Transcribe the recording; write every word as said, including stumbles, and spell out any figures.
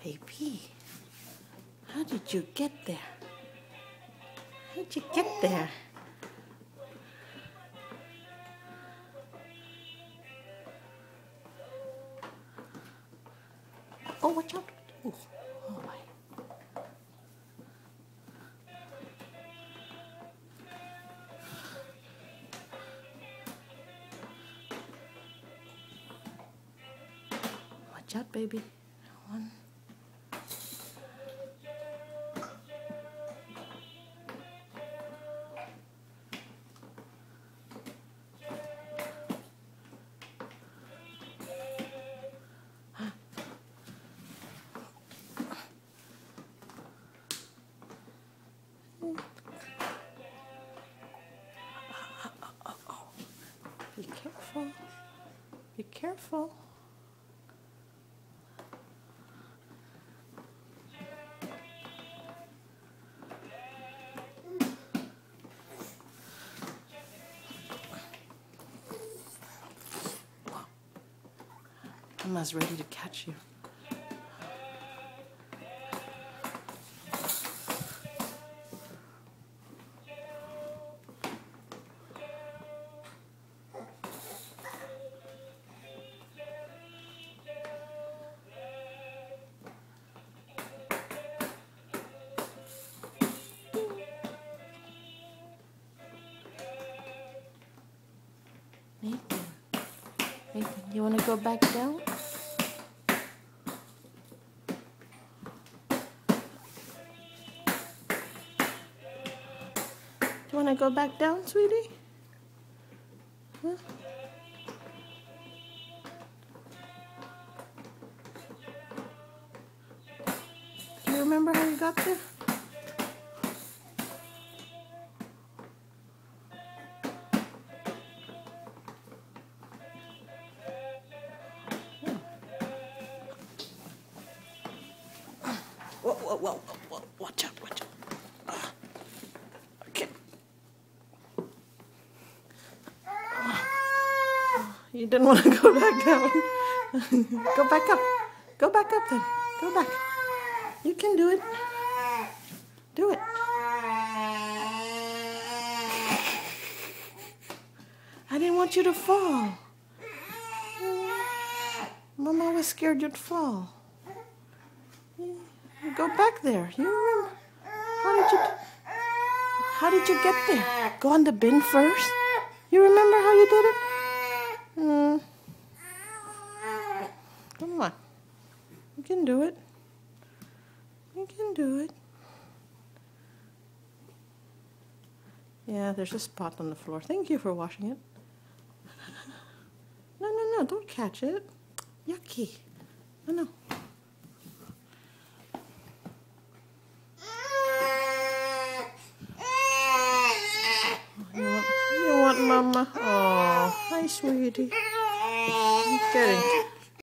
Baby, how did you get there? How'd you get there? Oh, watch out. Oh, oh my. Watch out, baby. One. Be careful. Be careful. Mama's ready to catch you. Nathan, Nathan, you want to go back down? Do you want to go back down, sweetie? Huh? Do you remember how you got there? Whoa, whoa, whoa, whoa, watch out, watch out. Uh, okay. Oh, you didn't want to go back down. Go back up. Go back up then. Go back. You can do it. Do it. I didn't want you to fall. Mama was scared you'd fall. Go back there. You remember? How did you? How did you get there? Go on the bin first. You remember how you did it? Hmm. Come on. You can do it. You can do it. Yeah, there's a spot on the floor. Thank you for washing it. No, no, no. Don't catch it. Yucky. No, no. Mama. Oh, hi, sweetie. Get it.